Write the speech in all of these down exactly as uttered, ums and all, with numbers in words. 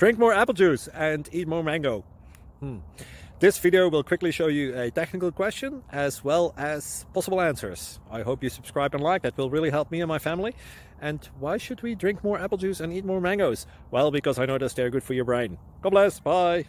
Drink more apple juice and eat more mango. Hmm. This video will quickly show you a technical question as well as possible answers. I hope you subscribe and like, that will really help me and my family. And why should we drink more apple juice and eat more mangoes? Well, because I noticed they're good for your brain. God bless, bye!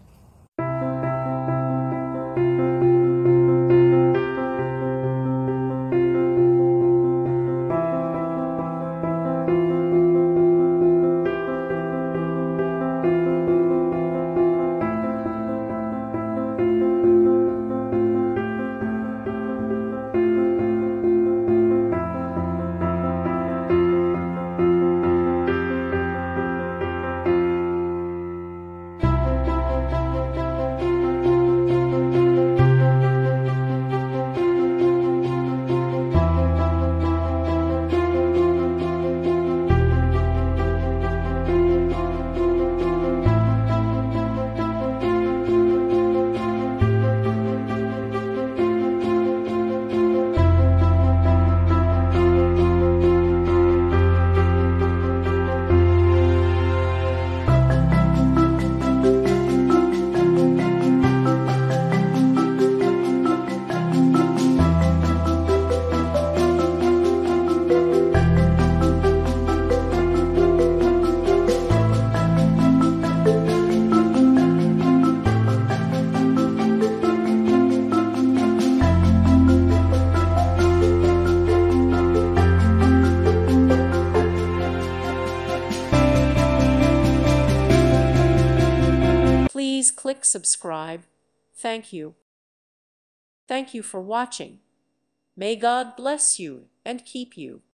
Please click subscribe. Thank you. Thank you for watching. May God bless you and keep you.